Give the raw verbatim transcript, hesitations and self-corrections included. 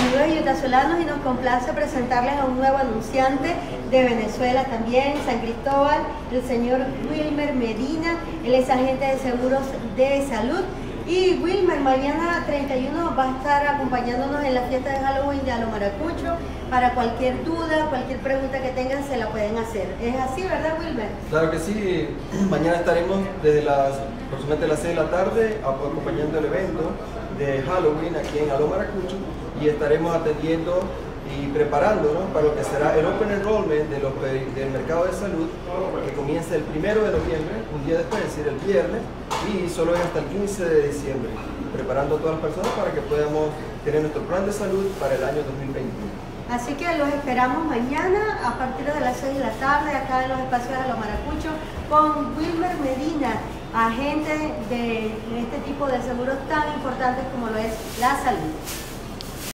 amigos yutasolanos, y nos complace presentarles a un nuevo anunciante de Venezuela también, San Cristóbal, el señor Wilmer Medina. Él es agente de seguros de salud. Y Wilmer, mañana treinta y uno va a estar acompañándonos en la fiesta de Halloween de Alomaracucho. Para cualquier duda, cualquier pregunta que tengan, se la pueden hacer. ¿Es así, verdad, Wilmer? Claro que sí. Mañana estaremos desde las aproximadamente las seis de la tarde acompañando el evento de Halloween aquí en Alomaracucho, y estaremos atendiendo y preparándonos para lo que será el Open Enrollment de los, del mercado de salud, que comienza el primero de noviembre, un día después, es decir, el viernes, y solo es hasta el quince de diciembre, preparando a todas las personas para que podamos tener nuestro plan de salud para el año dos mil veintiuno. Así que los esperamos mañana a partir de las seis de la tarde acá en los espacios de Alomaracucho con Wilmer Medina, agente de este tipo de seguros tan importantes como lo es la salud.